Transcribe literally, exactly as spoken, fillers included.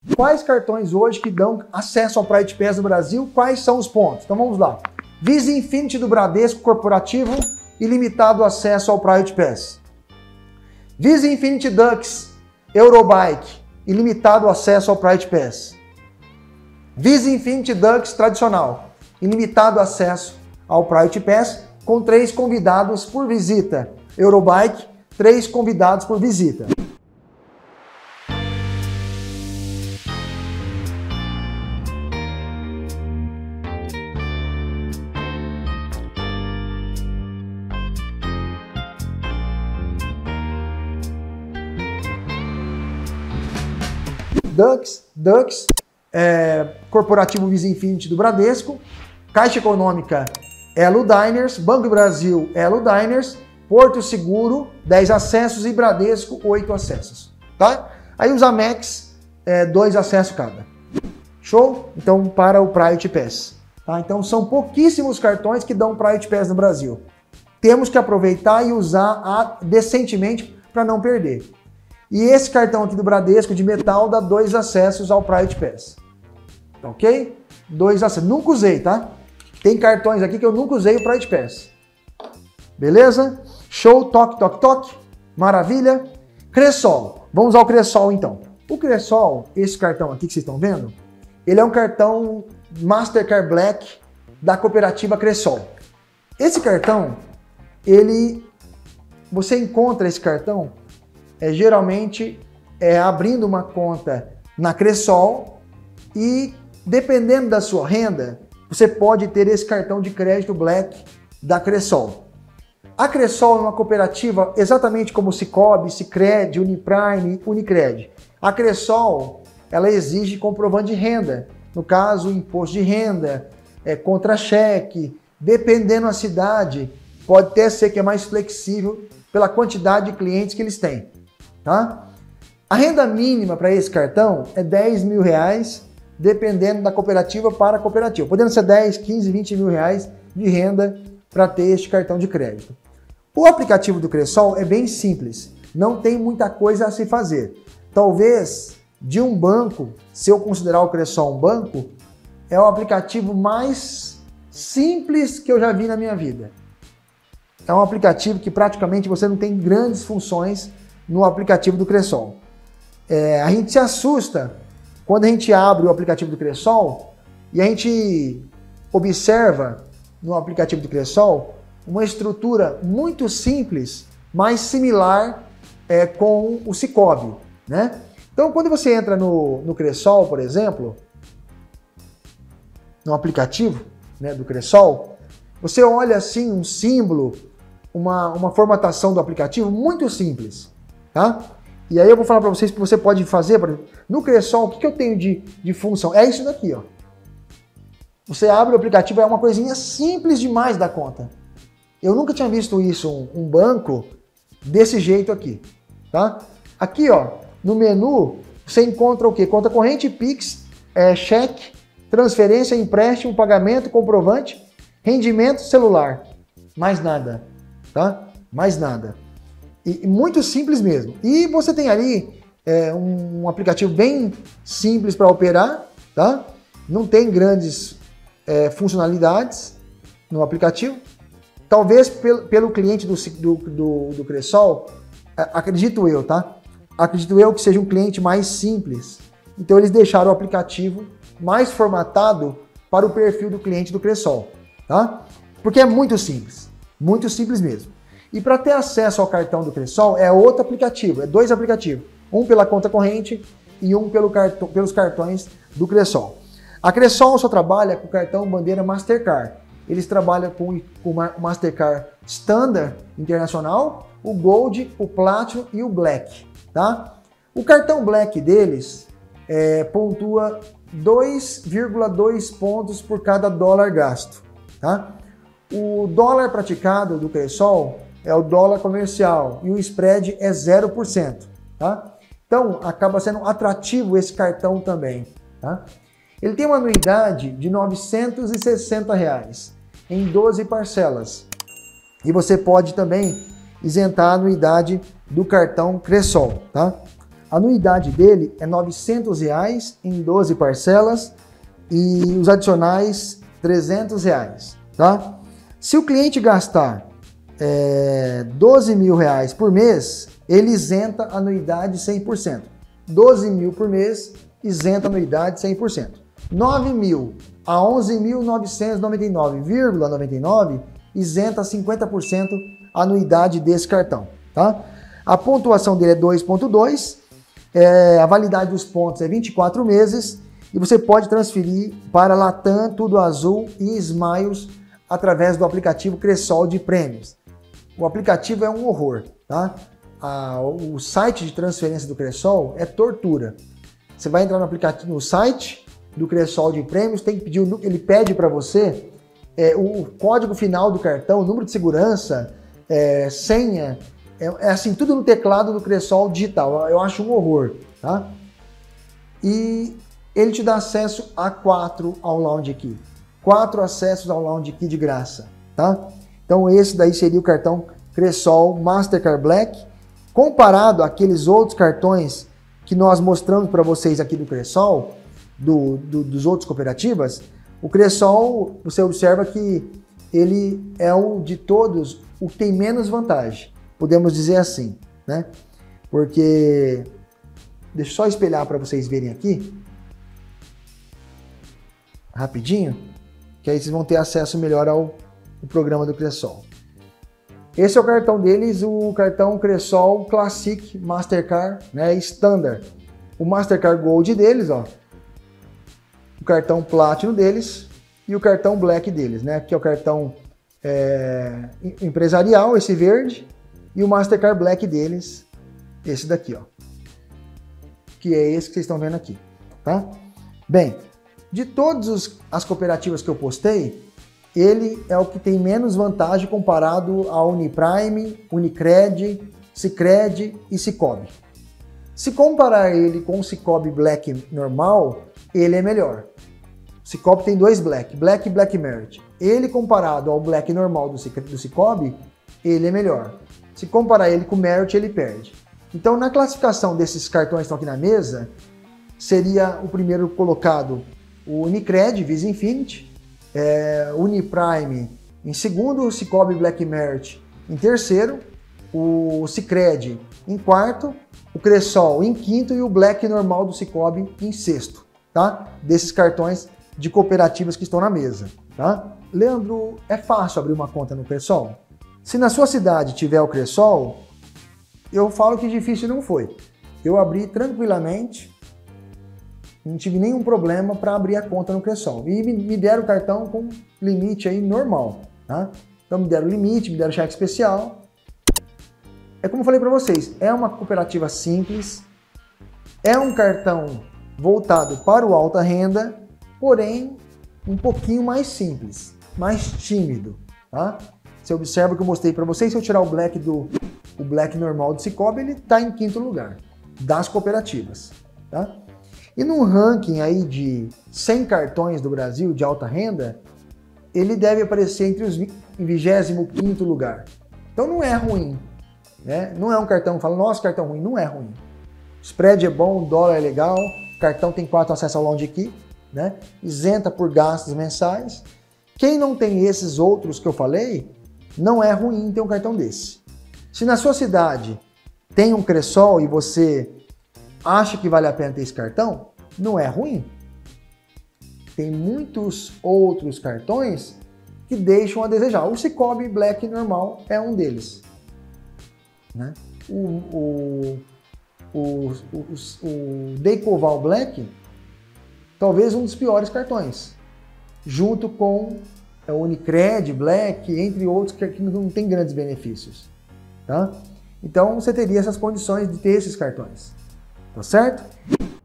Quais cartões hoje que dão acesso ao Private Pass no Brasil? Quais são os pontos? Então vamos lá. Visa Infinity do Bradesco Corporativo, ilimitado acesso ao Private Pass. Visa Infinity Dux Eurobike, ilimitado acesso ao Private Pass. Visa Infinity Dux tradicional, ilimitado acesso ao Private Pass, com três convidados por visita. Eurobike, três convidados por visita. Dux, Dux, é, Corporativo Visa Infinity do Bradesco, Caixa Econômica Elo Diners, Banco do Brasil Elo Diners, Porto Seguro, dez acessos e Bradesco, oito acessos, tá? Aí os Amex, é, dois acessos cada. Show? Então, para o Private Pass. Tá? Então, são pouquíssimos cartões que dão Private Pass no Brasil. Temos que aproveitar e usar a, decentemente para não perder. E esse cartão aqui do Bradesco de metal dá dois acessos ao Private Pass. Ok? Dois acessos. Nunca usei, tá? Tem cartões aqui que eu nunca usei o Private Pass. Beleza? Show, toque, toque, toque. Maravilha. Cressol. Vamos ao Cressol então. O Cressol, esse cartão aqui que vocês estão vendo, ele é um cartão Mastercard Black da cooperativa Cressol. Esse cartão, ele, você encontra esse cartão é, geralmente é, abrindo uma conta na Cressol e dependendo da sua renda, você pode ter esse cartão de crédito Black da Cressol. A Cressol é uma cooperativa exatamente como o Cicobi, Sicredi, Uniprime, Unicred. A Cressol, ela exige comprovante de renda, no caso, imposto de renda, é, contra-cheque, dependendo da cidade, pode até ser que é mais flexível pela quantidade de clientes que eles têm. Tá? A renda mínima para esse cartão é dez mil reais, dependendo da cooperativa para a cooperativa. Podendo ser dez, quinze, vinte mil reais de renda para ter este cartão de crédito. O aplicativo do Cressol é bem simples, não tem muita coisa a se fazer. Talvez de um banco, se eu considerar o Cressol um banco, é o aplicativo mais simples que eu já vi na minha vida. É um aplicativo que praticamente você não tem grandes funções no aplicativo do Cressol. É, a gente se assusta quando a gente abre o aplicativo do Cressol e a gente observa no aplicativo do Cressol uma estrutura muito simples, mas similar é, com o Cicobi, né? Então, quando você entra no, no Cressol, por exemplo, no aplicativo, né, do Cressol, você olha assim um símbolo, uma, uma formatação do aplicativo muito simples, tá? E aí eu vou falar para vocês que você pode fazer. No Cressol, o que, que eu tenho de, de função? É isso daqui, ó. Você abre o aplicativo, é uma coisinha simples demais da conta. Eu nunca tinha visto isso, um, um banco desse jeito aqui, tá? Aqui, ó, no menu, você encontra o quê? Conta corrente, Pix, é, cheque, transferência, empréstimo, pagamento, comprovante, rendimento, celular. Mais nada, tá? Mais nada. E, muito simples mesmo. E você tem ali é, um, um aplicativo bem simples para operar, tá? Não tem grandes é, funcionalidades no aplicativo. Talvez pelo, pelo cliente do, do, do, do Cressol, acredito eu, tá? Acredito eu que seja um cliente mais simples. Então eles deixaram o aplicativo mais formatado para o perfil do cliente do Cressol, tá? Porque é muito simples, muito simples mesmo. E para ter acesso ao cartão do Cressol é outro aplicativo, é dois aplicativos. Um pela conta corrente e um pelo cartão, pelos cartões do Cressol. A Cressol só trabalha com o cartão bandeira Mastercard. Eles trabalham com o Mastercard Standard Internacional, o Gold, o Platinum e o Black. Tá? O cartão Black deles é, pontua dois vírgula dois pontos por cada dólar gasto. Tá? O dólar praticado do Cressol é o dólar comercial e o spread é zero por cento. Tá? Então, acaba sendo atrativo esse cartão também. Tá? Ele tem uma anuidade de novecentos e sessenta reais em doze parcelas. E você pode também isentar a anuidade do cartão Cressol. Tá? A anuidade dele é novecentos reais em doze parcelas e os adicionais trezentos reais, tá? Se o cliente gastar é, doze mil reais por mês, ele isenta a anuidade cem por cento. doze mil por mês, isenta a anuidade cem por cento. nove mil a onze mil novecentos e noventa e nove vírgula noventa e nove, isenta cinquenta por cento a anuidade desse cartão, tá? A pontuação dele é dois ponto dois, é, a validade dos pontos é vinte e quatro meses e você pode transferir para Latam, Tudo Azul e Smiles através do aplicativo Cressol de prêmios. O aplicativo é um horror, tá? Ah, o site de transferência do Cressol é tortura. Você vai entrar no aplicativo, no site do Cressol de prêmios, tem que pedir, ele pede para você é, o código final do cartão, o número de segurança, é, senha, é, é assim, tudo no teclado do Cressol digital. Eu acho um horror, tá? E ele te dá acesso a quatro ao Lounge Key. Quatro acessos ao Lounge Key de graça, tá? Então esse daí seria o cartão Cressol Mastercard Black, comparado àqueles outros cartões que nós mostramos para vocês aqui do Cressol, do, do, dos outros cooperativas. O Cressol, você observa que ele é o de todos o que tem menos vantagem, podemos dizer assim, né? Porque, deixa eu só espelhar para vocês verem aqui, rapidinho, que aí vocês vão ter acesso melhor ao, ao programa do Cressol. Esse é o cartão deles, o cartão Cressol Classic Mastercard, né, Standard. O Mastercard Gold deles, ó, o cartão Platinum deles e o cartão Black deles, né, que é o cartão é, empresarial, esse verde, e o Mastercard Black deles, esse daqui, ó, que é esse que vocês estão vendo aqui, tá? Bem, de todas as cooperativas que eu postei, ele é o que tem menos vantagem comparado a Uniprime, Unicred, Sicredi e Cicobi. Se comparar ele com o Cicobi Black normal, ele é melhor. O Cicobi tem dois Black, Black e Black Merit. Ele comparado ao Black normal do Cicobi, ele é melhor. Se comparar ele com o Merit, ele perde. Então, na classificação desses cartões que estão aqui na mesa, seria o primeiro colocado o Unicred, Visa Infinity, é, Uniprime em segundo, o Cicobi Black Merit em terceiro, o Sicredi em quarto, o Cressol em quinto e o Black normal do Cicobi em sexto, tá? Desses cartões de cooperativas que estão na mesa, tá? Leandro, é fácil abrir uma conta no Cressol? Se na sua cidade tiver o Cressol, eu falo que difícil não foi. Eu abri tranquilamente, não tive nenhum problema para abrir a conta no Cressol. E me deram o cartão com limite aí normal, tá? Então me deram limite, me deram cheque especial. É como eu falei para vocês, é uma cooperativa simples, é um cartão voltado para o alta renda, porém um pouquinho mais simples, mais tímido, tá? Você observa que eu mostrei para vocês, se eu tirar o Black do o Black normal do Cicobi, ele está em quinto lugar das cooperativas, tá? E num ranking aí de cem cartões do Brasil de alta renda, ele deve aparecer entre os em vigésimo quinto lugar. Então não é ruim, né? Não é um cartão que fala, nossa, cartão ruim, não é ruim. O spread é bom, o dólar é legal, o cartão tem quatro acessos ao Lounge Key, né? Isenta por gastos mensais. Quem não tem esses outros que eu falei, não é ruim ter um cartão desse. Se na sua cidade tem um Cressol e você acha que vale a pena ter esse cartão, não é ruim. Tem muitos outros cartões que deixam a desejar. O Cicobi Black normal é um deles, né? O, o, o, o, o Decoval Black, talvez um dos piores cartões, junto com o Unicred Black, entre outros que não tem grandes benefícios, tá? Então você teria essas condições de ter esses cartões, tá certo?